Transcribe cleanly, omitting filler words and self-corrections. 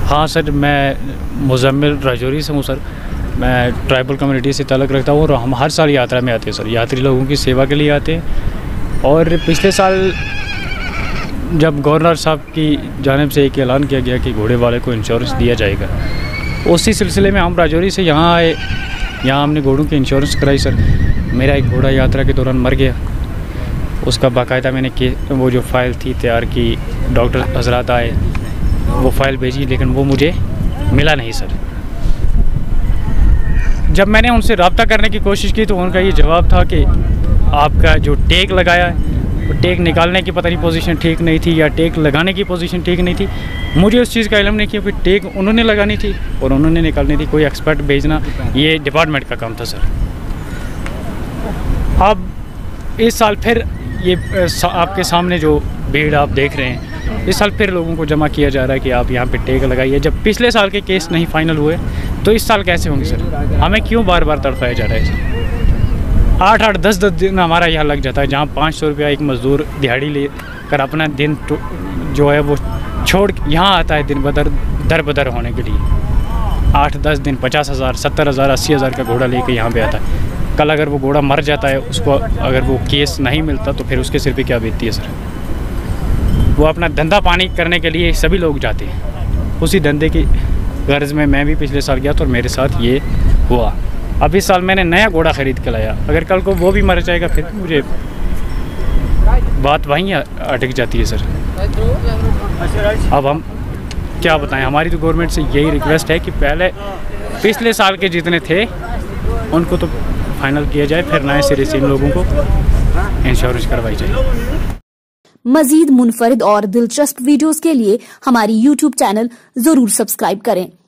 हाँ सर, मैं मुजम्मिल राजौरी से हूँ सर। मैं ट्राइबल कम्युनिटी से ताल्लुक़ रखता हूँ और हम हर साल यात्रा में आते हैं सर। यात्री लोगों की सेवा के लिए आते हैं। और पिछले साल जब गवर्नर साहब की जानिब से एक ऐलान किया गया कि घोड़े वाले को इंश्योरेंस दिया जाएगा, उसी सिलसिले में हम राजौरी से यहाँ आए। यहाँ हमने घोड़ों की इंश्योरेंस कराई सर। मेरा एक घोड़ा यात्रा के दौरान मर गया। उसका बाकायदा मैंने वो जो फ़ाइल थी तैयार की, डॉक्टर हजरात आए, वो फ़ाइल भेजी, लेकिन वो मुझे मिला नहीं सर। जब मैंने उनसे रब्ता करने की कोशिश की तो उनका ये जवाब था कि आपका जो टेक लगाया है वो टेक निकालने की पता नहीं पोजीशन ठीक नहीं थी या टेक लगाने की पोजीशन ठीक नहीं थी। मुझे उस चीज़ का इल्म नहीं किया कि टेक उन्होंने लगानी थी और उन्होंने निकालनी थी। कोई एक्सपर्ट भेजना ये डिपार्टमेंट का काम था सर। अब इस साल फिर ये आपके सामने जो भीड़ आप देख रहे हैं, इस साल फिर लोगों को जमा किया जा रहा है कि आप यहाँ पे टेक लगाइए। जब पिछले साल के केस नहीं फाइनल हुए तो इस साल कैसे होंगे सर? हमें क्यों बार बार तड़पाया जा रहा है सर? 8-8, 10-10 दिन हमारा यहाँ लग जाता है, जहाँ 500 रुपया एक मज़दूर दिहाड़ी ले कर अपना दिन जो है वो छोड़ यहाँ आता है दिन दर बदर होने के लिए। 8-10 दिन 50,000, 70,000, 80,000 का घोड़ा लेके यहाँ पे आता है। कल अगर वो घोड़ा मर जाता है, उसको अगर वो केस नहीं मिलता तो फिर उसके सिर पे क्या बीतती है सर? वो अपना धंधा पानी करने के लिए सभी लोग जाते हैं। उसी धंधे की गर्ज में मैं भी पिछले साल गया तो और मेरे साथ ये हुआ। अब इस साल मैंने नया घोड़ा ख़रीद के लाया, अगर कल को वो भी मर जाएगा फिर मुझे बात वहीं अटक जाती है सर। अब हम क्या बताएं? हमारी तो गवर्नमेंट से यही रिक्वेस्ट है कि पहले पिछले साल के जितने थे उनको तो फाइनल किया जाए, फिर नए सिरे से इन लोगों को इंश्योरेंस करवाई जाए। मजीद मुनफरिद और दिलचस्प वीडियोस के लिए हमारी YouTube चैनल जरूर सब्सक्राइब करें।